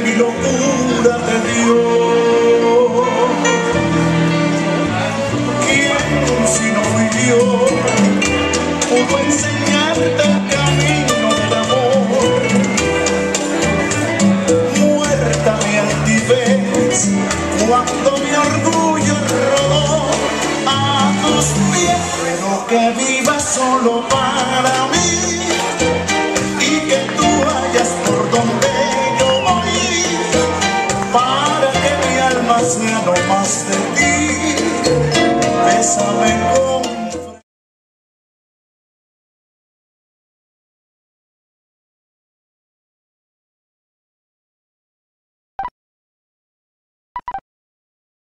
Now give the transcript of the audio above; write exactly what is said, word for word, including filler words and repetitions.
mi locura te dio. ¿Quién si no fui yo pudo enseñarte el camino del amor? Muerta mi altivez cuando mi orgullo rodó a tus pies, pero que viva solo para mí.